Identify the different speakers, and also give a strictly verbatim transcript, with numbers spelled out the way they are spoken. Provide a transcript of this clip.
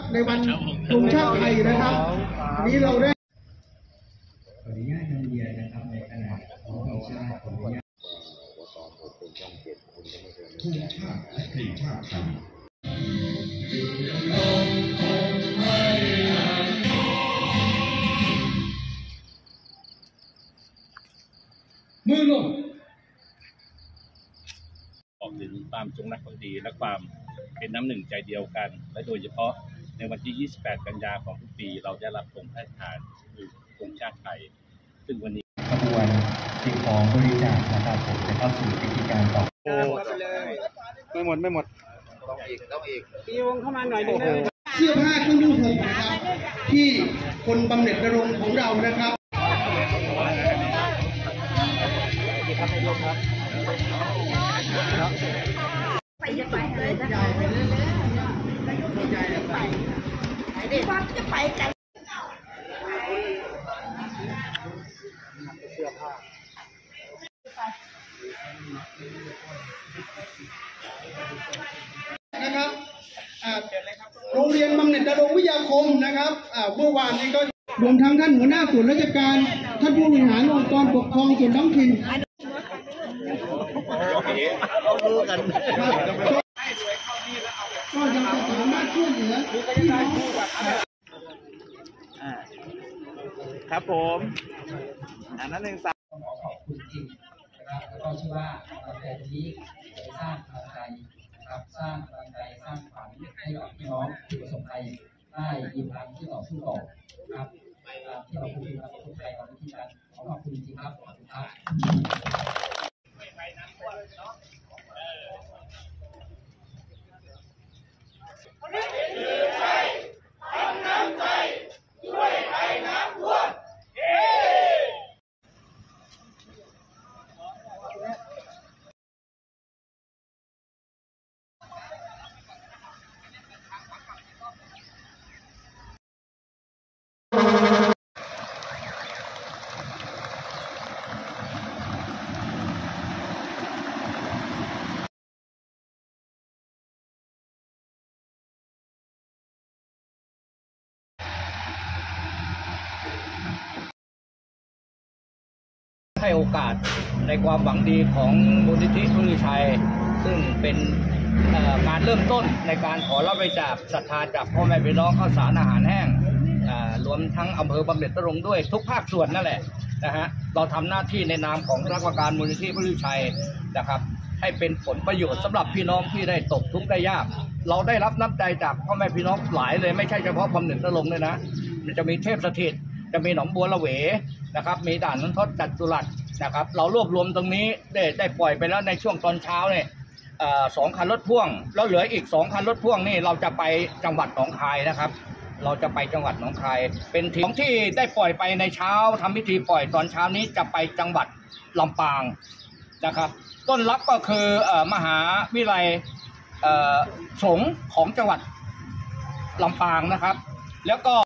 Speaker 1: ในวันธงชาติไทยนะครับนี้เราได้
Speaker 2: ขออนุญาตนำเรียนนะครับในขณะของธงชาติขออนุญาตธงชาติและเพลงชาติไทยมือลง
Speaker 3: ออกถึงความจงรักภักดีและความเป็นน้ำหนึ่งใจเดียวกันและโดยเฉพาะในวันที่ยี่สิบแปดกันยายนของทุกปีเราได้รับธงพระราชทานคือธงชาติไทยซึ่งวันนี้
Speaker 2: ขบวนสิ่งของบริจาคนะครับผมจะเข้าสู่พิธีการต่อ
Speaker 4: ไม่หมดไม่หมด
Speaker 5: ต้องอีกต้องอีก
Speaker 4: พี่วงเข้ามาหน่อยนึง
Speaker 1: เสื้อผ้าเครื่องนุ่งห่มนะครับที่คนบำเหน็จนรงค์ของเรานะครับ
Speaker 6: ไปจะไปเลยนะยายไปเรื่อยๆยายจะไปไปเด็กว่าจะไปกัน
Speaker 4: เสื้อผ้า
Speaker 1: นะครับโรงเรียนบำเหน็จนรงค์วิทยาคมนะครับเมื่อวานนี้ก็รวมทั้งท่านหัวหน้าส่วนราชการท่านผู้บริหารองค์กรปกครองส่วนท้องถิ่น
Speaker 5: เราดูกัน
Speaker 1: ก็ยังจะสามารถช่วยเหลือพี่น้อง
Speaker 4: ครับผมอันนั้นหนึ่งสาม
Speaker 2: ต้องขอขอบคุณจริงนะครับแล้วก็เชื่อว่าโครงนี้จะสร้างกำลังใจนะครับสร้างกำลังใจสร้างขวัญให้กับพี่น้องผู้ประสบภัยได้ยิ้มรับที่ต่อสู้ต่อครับที่เราคุยกับคนไทยเราวิธีการขอขอบคุณจริงครับขอบคุณครับ
Speaker 7: ให้โอกาสในความหวังดีของมูลนิธิพลือชัยซึ่งเป็นการเริ่มต้นในการขอรับบริจาคศรัทธาจากพ่อแม่พี่น้องข้าวสารอาหารแห้งรวมทั้งอำเภอบำเหน็จนรงค์ด้วยทุกภาคส่วนนั่นแหละนะฮะเราทำหน้าที่ในนามของคณะกรรมการมูลนิธิพลือชัยนะครับให้เป็นผลประโยชน์สำหรับพี่น้องที่ได้ตกทุกข์ได้ยากเราได้รับน้ำใจจากพ่อแม่พี่น้องหลายเลยไม่ใช่เฉพาะบำเหน็จนรงค์เลยนะมันจะมีเทพสถิตจะมีหนองบัวละเวนะครับมีด่านนันทดจัตุรัสนะครับเรารวบรวมตรงนี้ได้ได้ปล่อยไปแล้วในช่วงตอนเช้าเนี่ยสองคันรถพ่วงแล้วเหลืออีกสองคันรถพ่วงนี่เราจะไปจังหวัดหนองคายนะครับเราจะไปจังหวัดหนองคายเป็นทีมที่ได้ปล่อยไปในเช้าทำพิธีปล่อยตอนเช้านี้จะไปจังหวัดลำปางนะครับต้นรับก็คือมหาวิทยาลัยสงฆ์ของจังหวัดลำปางนะครับแล้วก็